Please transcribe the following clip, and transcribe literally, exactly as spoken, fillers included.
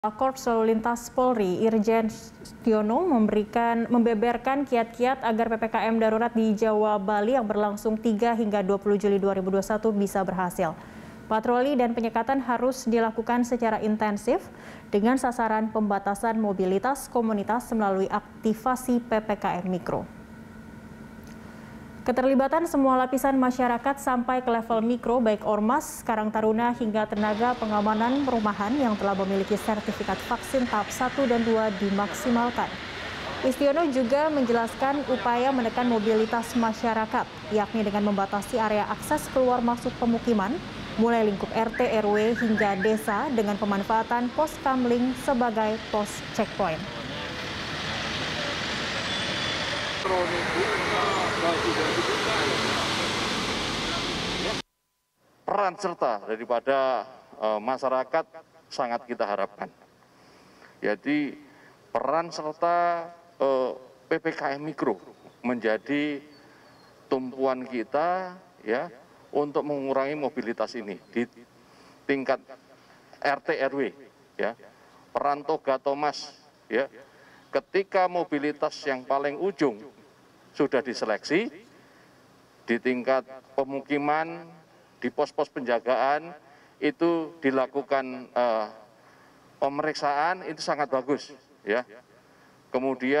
Korps Lalu Lintas Polri, Irjen Stiono memberikan membeberkan kiat-kiat agar P P K M darurat di Jawa Bali yang berlangsung tiga hingga dua puluh Juli dua ribu dua puluh satu bisa berhasil. Patroli dan penyekatan harus dilakukan secara intensif dengan sasaran pembatasan mobilitas komunitas melalui aktivasi P P K M Mikro. Keterlibatan semua lapisan masyarakat sampai ke level mikro, baik ormas, karang taruna, hingga tenaga pengamanan perumahan yang telah memiliki sertifikat vaksin tahap satu dan dua dimaksimalkan. Istiono juga menjelaskan upaya menekan mobilitas masyarakat, yakni dengan membatasi area akses keluar masuk pemukiman, mulai lingkup R T R W hingga desa dengan pemanfaatan pos kamling sebagai pos checkpoint. Peran serta daripada e, masyarakat sangat kita harapkan. Jadi peran serta e, P P K M Mikro menjadi tumpuan kita ya untuk mengurangi mobilitas ini di tingkat R T R W ya. Peran Toga Thomas ya. Ketika mobilitas yang paling ujung sudah diseleksi di tingkat pemukiman, di pos-pos penjagaan itu dilakukan uh, pemeriksaan, itu sangat bagus ya. Kemudian